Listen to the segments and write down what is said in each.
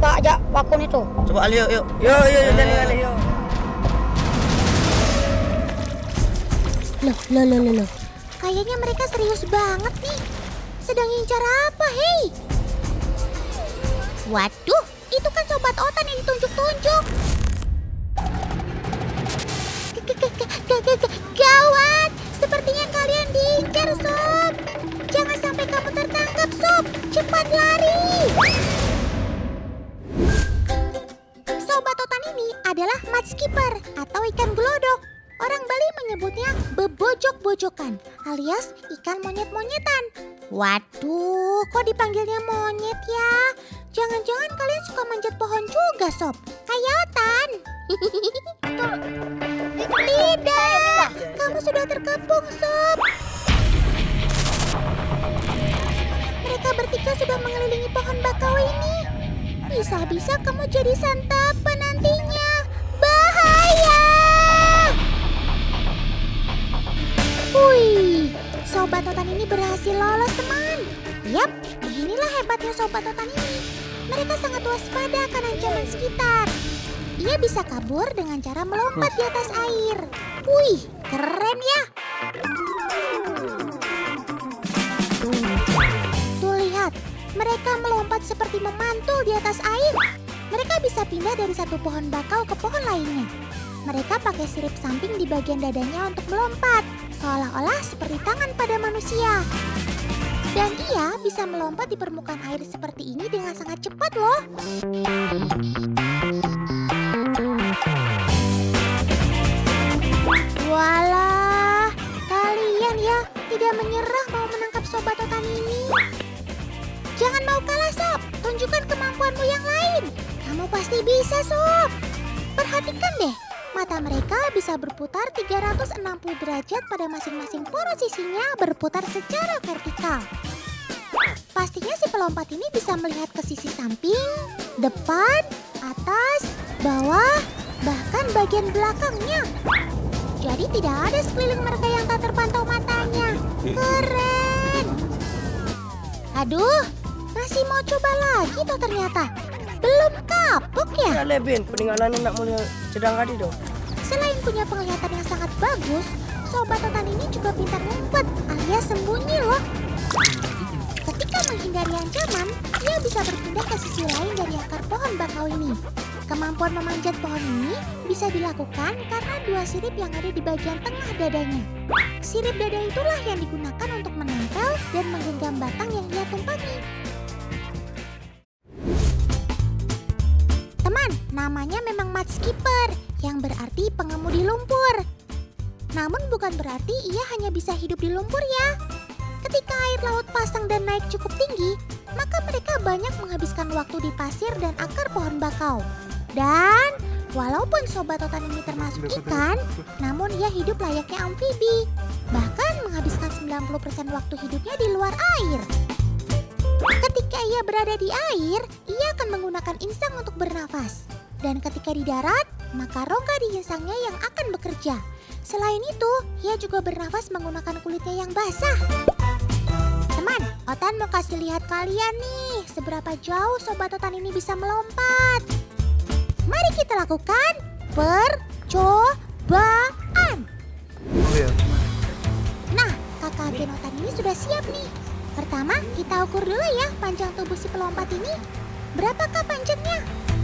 Coba aja wakun itu. Coba Ali, yuk. Yuk, Ali, yuk. Loh. Kayaknya mereka serius banget nih. Sedang ngincar apa, hei? Waduh, itu kan Sobat Otan yang ditunjuk-tunjuk. Gawat, sepertinya kalian diincar, Sob. Jangan sampai kamu tertangkap, Sob. Cepat lari. Sobat Otan ini adalah mudskipper atau ikan gelodok. Orang Bali menyebutnya bebojok-bojokan alias ikan monyet-monyetan. Waduh, kok dipanggilnya monyet ya? Jangan-jangan kalian suka manjat pohon juga, Sob? Kayak Otan. Tidak, kamu sudah terkepung, Sob. Mereka bertiga sudah mengelilingi pohon bakau ini. Bisa-bisa kamu jadi santapan nantinya. Bahaya! Wih, Sobat Otan ini berhasil lolos, teman. Yap, beginilah hebatnya Sobat Otan ini. Mereka sangat waspada akan ancaman sekitar. Ia bisa kabur dengan cara melompat di atas air. Wih, keren ya. Tuh lihat, mereka melompat seperti memantul di atas air. Mereka bisa pindah dari satu pohon bakau ke pohon lainnya. Mereka pakai sirip samping di bagian dadanya untuk melompat, seolah-olah seperti tangan pada manusia. Dan ia bisa melompat di permukaan air seperti ini dengan sangat cepat loh. Walah, kalian ya tidak menyerah mau menangkap Sobat Otan ini. Jangan mau kalah, Sob. Tunjukkan kemampuanmu yang lain. Kamu pasti bisa, Sob. Perhatikan deh. Mata mereka bisa berputar 360 derajat pada masing-masing posisinya berputar secara vertikal. Pastinya si pelompat ini bisa melihat ke sisi samping, depan, atas, bawah, bahkan bagian belakangnya. Jadi tidak ada sekeliling mereka yang tak terpantau matanya. Keren! Aduh, masih mau coba lagi toh ternyata. Belum kapok ya? Ya Lebin, peninggalannya nak mulia sedang tadi dong. Selain punya penglihatan yang sangat bagus, Sobat Otan ini juga pintar ngumpet alias sembunyi loh. Ketika menghindari ancaman, ia bisa berpindah ke sisi lain dari akar pohon bakau ini. Kemampuan memanjat pohon ini bisa dilakukan karena dua sirip yang ada di bagian tengah dadanya. Sirip dada itulah yang digunakan untuk menempel dan menggenggam batang yang ia tumpangi. Teman, namanya memang mudskipper, yang berarti pengemudi lumpur. Namun bukan berarti ia hanya bisa hidup di lumpur ya. Ketika air laut pasang dan naik cukup tinggi, maka mereka banyak menghabiskan waktu di pasir dan akar pohon bakau. Dan walaupun Sobat Otan ini termasuk ikan, namun ia hidup layaknya amfibi. Bahkan menghabiskan 90% waktu hidupnya di luar air. Ketika ia berada di air, ia akan menggunakan insang untuk bernafas. Dan ketika di darat, maka rongga di insangnya yang akan bekerja. Selain itu, ia juga bernafas menggunakan kulitnya yang basah. Teman, Otan mau kasih lihat kalian nih, seberapa jauh Sobat Otan ini bisa melompat. Mari kita lakukan percobaan. Nah, kakak agen Otan ini sudah siap nih. Pertama, kita ukur dulu ya panjang tubuh si pelompat ini. Berapakah panjangnya?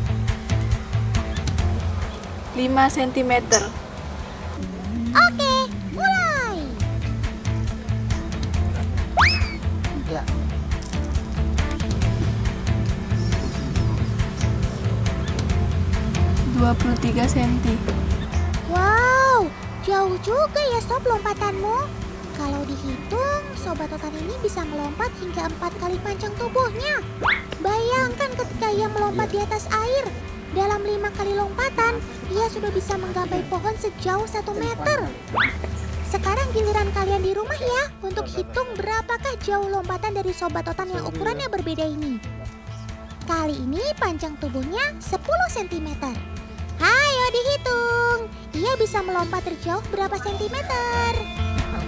5 cm. Oke, mulai. Ya. 23 cm. Wow, jauh juga ya Sob lompatanmu. Kalau dihitung, Sobat Otan ini bisa melompat hingga 4 kali panjang tubuhnya. Bayangkan ketika ia melompat di atas air. Dalam 5 kali lompatan, ia sudah bisa menggapai pohon sejauh 1 meter. Sekarang giliran kalian di rumah ya, untuk hitung berapakah jauh lompatan dari Sobat Otan yang ukurannya berbeda ini. Kali ini panjang tubuhnya 10 cm. Hayo dihitung, ia bisa melompat terjauh berapa sentimeter?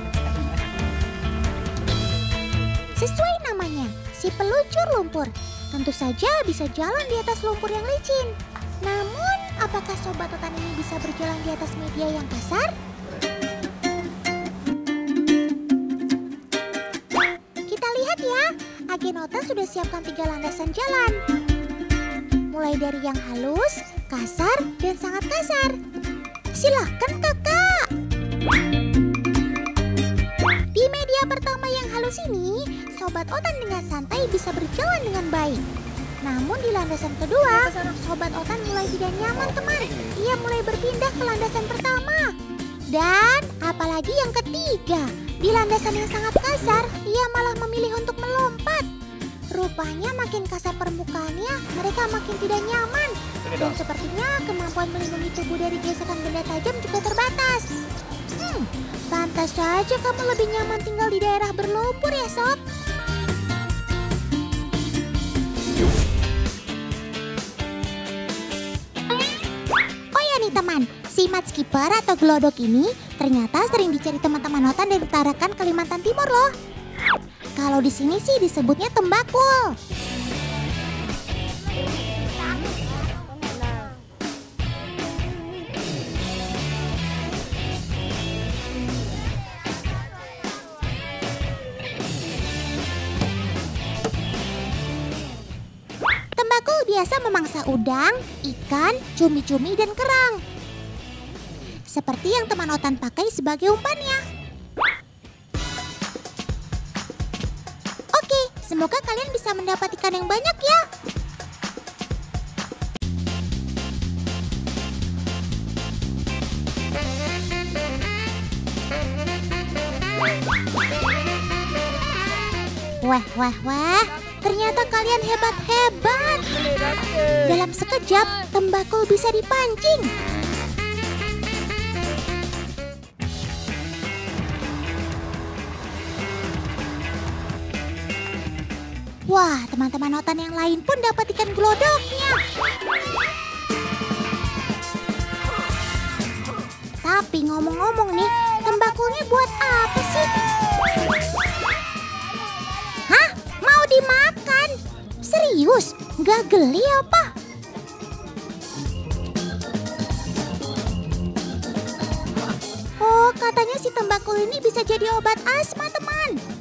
Sesuai namanya, si peluncur lumpur. tentu saja bisa jalan di atas lumpur yang licin. Namun, apakah Sobat Otan ini bisa berjalan di atas media yang kasar? Kita lihat ya, Agen Otan sudah siapkan 3 landasan jalan. Mulai dari yang halus, kasar, dan sangat kasar. Silahkan kakak. Di media pertama yang halus ini, Sobat Otan dengan santai bisa berjalan dengan baik. Namun di landasan kedua, Sobat Otan mulai tidak nyaman teman. Ia mulai berpindah ke landasan pertama. Dan apalagi yang ketiga, di landasan yang sangat kasar, ia malah memilih untuk melompat. Rupanya makin kasar permukaannya, mereka makin tidak nyaman. Dan sepertinya kemampuan melindungi tubuh dari gesekan benda tajam juga terbatas. Pantas saja kamu lebih nyaman tinggal di daerah berlumpur ya, Sob. Oh ya nih teman, si Mudskipper atau Glodok ini ternyata sering dicari teman-teman Otan dari Tarakan, Kalimantan Timur loh. Kalau di sini sih disebutnya tembakul. Tembakul biasa memangsa udang, ikan, cumi-cumi, dan kerang. Seperti yang teman Otan pakai sebagai umpannya. Semoga kalian bisa mendapat ikan yang banyak ya. Wah, ternyata kalian hebat-hebat. Dalam sekejap, tembakul bisa dipancing. Wah, teman-teman Otan yang lain pun dapat ikan glodoknya. Tapi ngomong-ngomong nih, tembakulnya buat apa sih? Hah? Mau dimakan? Serius? Gak geli apa? Oh, katanya si tembakul ini bisa jadi obat asma, teman.